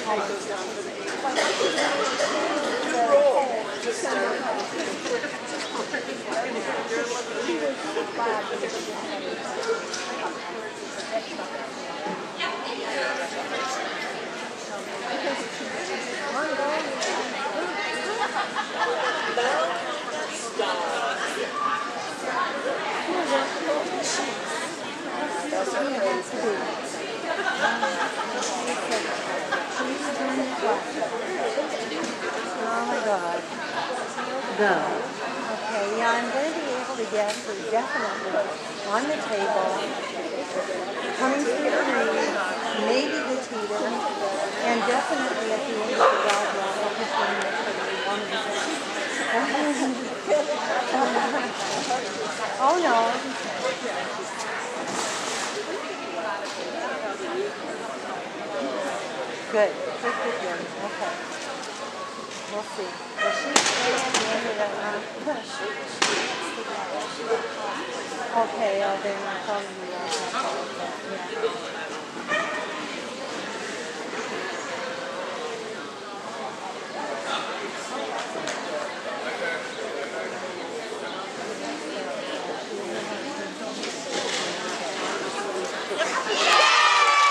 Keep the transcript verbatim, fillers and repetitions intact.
Oh my God. Go. Okay, yeah, I'm going to be able to guess her definitely on the table, coming through the reed, maybe the Teton, and definitely at the end of the God Rock, I'll just name it for the one of the Oh no. Good. Good, good, good. Okay. We'll see. Well, she's still at the end of that round. Okay, oh, then I'll probably be right back. Yeah.